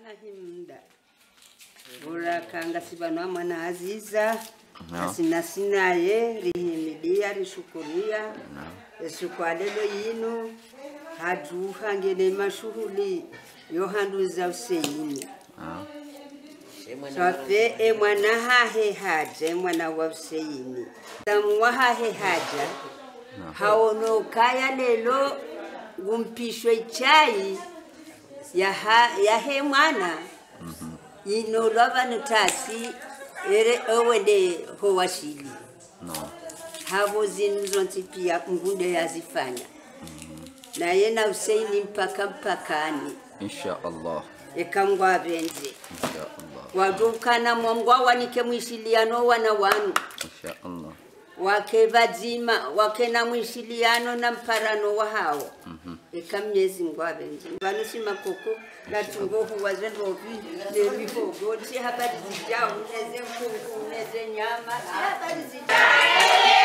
hahimda bora kanga sibana mwana aziza asina sinaye rihimidia rishukuria esukwalelo yinu hadu hangene mashuhuli yohanduza useini Sofe mwana hahe haja mwana wa useini tamwa hahe haja haono kaya lelo gumpishwe chai ya he mwana ino lava nutasi ere owende howashili havo zinzonti pia ngunde yazifanya na yena useini mpakani insha Allah ekangwa benze insha Allah wadukana mwangwa wanike mwishiliano wana wanu insha Allah wake vazima wake na mwishiliano na mparano wa hao ekamyezi ngwabe nje vanusi makoko la tungohu wazendovi le mifogo ti habari zijao neze mkungu neze nyama ti habari zijao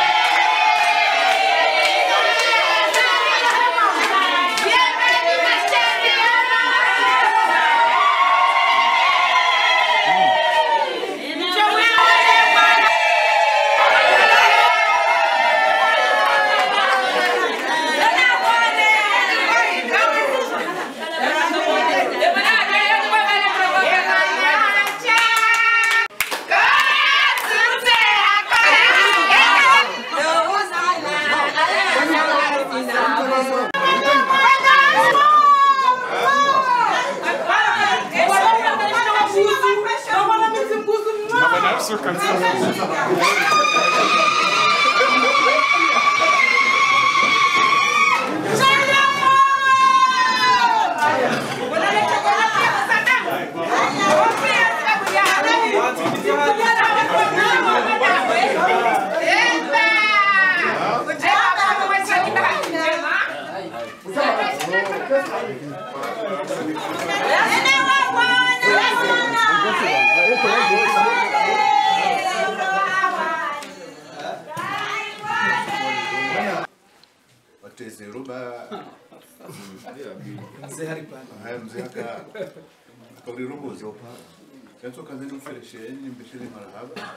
Penso que andando oferecendo, mexendo em marahaba,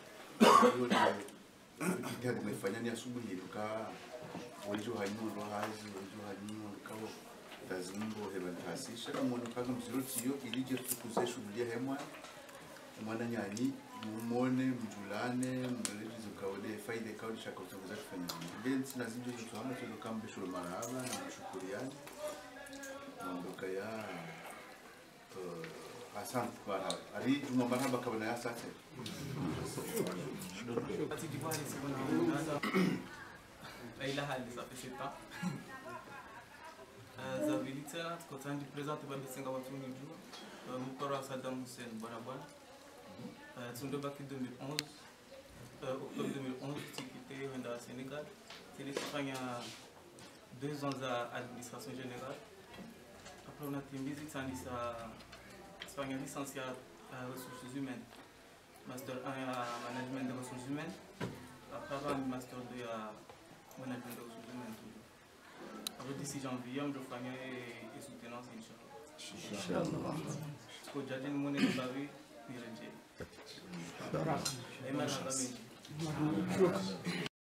que me fanya ni asubuhi tuka hoje o rainho do razi, hoje o rainho do carro das limbo revantasse, chega muito caso mziro tio que lije tukuze shughuli hemwa mwana nyani muone mjulane mreleji zukawede faida kaudi shaka utaweza kufanya ndio sina zinjo zote hama tuzo kama shule marahaba na mshukuriani ndoka ya asante kwa ari tumomba bakabona yasate Parti d'Ivoire c'est bon là il a hali ça fait 7 ans Zavilita quand on dit présente ba besenga watu ni juu mkoro Saddam Hussein barabara tundo baki 2011 octobre 2011 tikite wenda Sénégal tilifanya 2 ans à administration générale après on a timbizi tandisa Fanya licenciat à ressources humaines, master 1 à management des ressources humaines, après master 2 à management des ressources humaines. Après 6 janvier, je fais soutenance, Inch'Allah. Ce que j'ai dit, mon état est